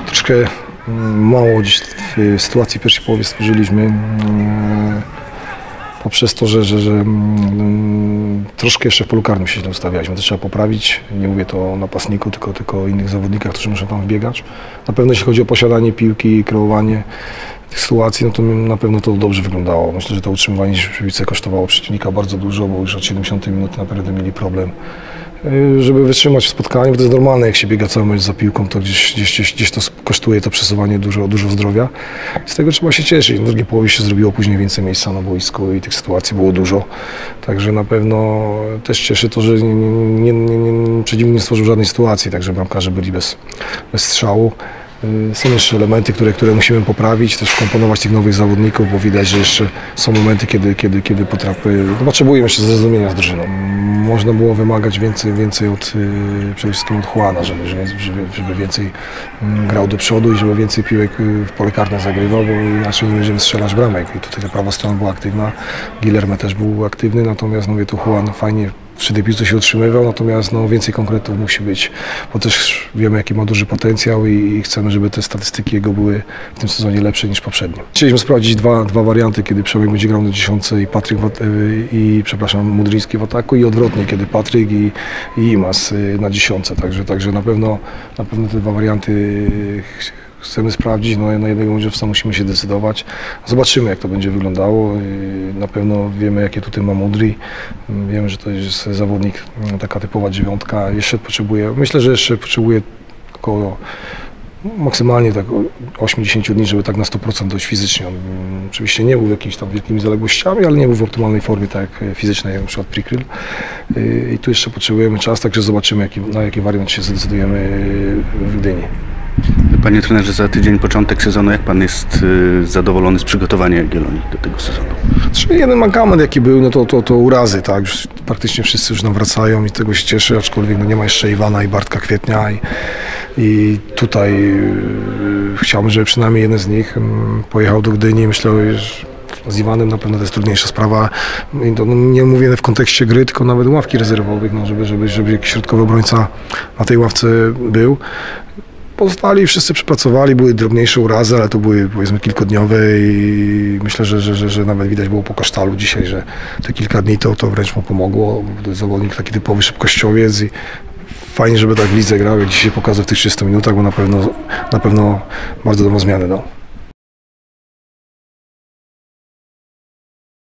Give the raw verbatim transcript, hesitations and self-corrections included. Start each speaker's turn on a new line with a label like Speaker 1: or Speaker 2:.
Speaker 1: troszkę mało dziś w sytuacji pierwszej połowie stworzyliśmy. Poprzez to, że, że, że mm, troszkę jeszcze w polu karnym się źle ustawialiśmy. To trzeba poprawić. Nie mówię to o napastniku, tylko, tylko o innych zawodnikach, którzy muszą tam wbiegać. Na pewno jeśli chodzi o posiadanie piłki i kreowanie tych sytuacji, no to na pewno to dobrze wyglądało. Myślę, że to utrzymywanie piłce kosztowało przeciwnika bardzo dużo, bo już od siedemdziesiątej minuty naprawdę mieli problem, żeby wytrzymać w spotkaniu, bo to jest normalne, jak się biega cały mecz za piłką, to gdzieś, gdzieś, gdzieś to kosztuje to przesuwanie dużo, dużo zdrowia. Z tego trzeba się cieszyć. W drugiej połowie się zrobiło później więcej miejsca na boisku i tych sytuacji było dużo. Także na pewno też cieszy to, że nie, nie, nie, nie, przeciwnik nie stworzył żadnej sytuacji, także bramkarze byli bez, bez strzału. Są jeszcze elementy, które, które musimy poprawić, też wkomponować tych nowych zawodników, bo widać, że jeszcze są momenty, kiedy, kiedy, kiedy potrafię, no potrzebujemy jeszcze zrozumienia z drużyną. Można było wymagać więcej, więcej od, przede wszystkim od Juana, żeby, żeby, żeby więcej grał do przodu i żeby więcej piłek w pole karne zagrywał, bo inaczej nie będziemy strzelać bramek. I tutaj ta prawa strona była aktywna, Guilherme też był aktywny, natomiast mówię, tu Juan fajnie przy tej piłce się utrzymywał, natomiast no, więcej konkretów musi być, bo też wiemy, jaki ma duży potencjał i, i chcemy, żeby te statystyki jego były w tym sezonie lepsze niż poprzednio. Chcieliśmy sprawdzić dwa, dwa warianty, kiedy Przemek będzie grał na dziesiątce i Patryk w, i przepraszam, Mudryński w ataku, i odwrotnie, kiedy Patryk i, i Imas na dziesiątce, także, także na pewno, na pewno te dwa warianty chcemy sprawdzić, no na jednego młodzieżowca musimy się decydować. Zobaczymy, jak to będzie wyglądało. Na pewno wiemy, jakie tutaj ma Mudry. Wiemy, że to jest zawodnik, taka typowa dziewiątka. Jeszcze potrzebuje, myślę, że jeszcze potrzebuje około maksymalnie tak osiemdziesiąt dni, żeby tak na sto procent dojść fizycznie. On oczywiście nie był jakimiś tam wielkimi zaległościami, ale nie był w optymalnej formie, tak jak fizycznej, jak na przykład Prikryl. I tu jeszcze potrzebujemy czas, także zobaczymy, jaki, na jaki wariant się zdecydujemy w Gdyni.
Speaker 2: Panie trenerze, za tydzień początek sezonu. Jak pan jest y, zadowolony z przygotowania Jagiellonii do tego sezonu?
Speaker 1: Czyli jeden mankament, jaki był, no to, to, to urazy, tak? Już praktycznie wszyscy już nam wracają i tego się cieszę, aczkolwiek no nie ma jeszcze Iwana i Bartka Kwietnia i, i tutaj y, chciałbym, żeby przynajmniej jeden z nich y, pojechał do Gdyni. Myślę, że z Iwanem na pewno to jest trudniejsza sprawa. I to, no, nie mówię w kontekście gry, tylko nawet ławki rezerwowych, no, żeby, żeby, żeby jakiś środkowy obrońca na tej ławce był. Pozostali wszyscy przepracowali, były drobniejsze urazy, ale to były powiedzmy kilkudniowe i myślę, że, że, że, że nawet widać było po Kasztalu dzisiaj, że te kilka dni to, to wręcz mu pomogło. To jest zawodnik taki typowy szybkościowiec i fajnie, żeby tak w lidze grał, jak dzisiaj pokazał w tych trzystu minutach, bo na pewno, na pewno bardzo dobrą zmianę dał.